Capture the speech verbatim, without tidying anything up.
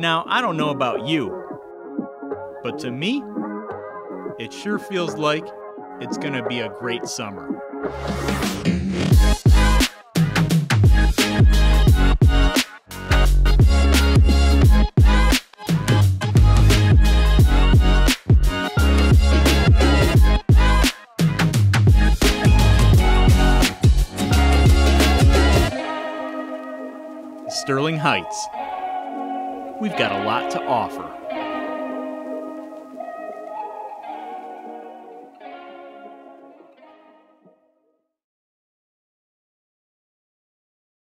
Now, I don't know about you, but to me, it sure feels like it's gonna be a great summer. Sterling Heights. We've got a lot to offer.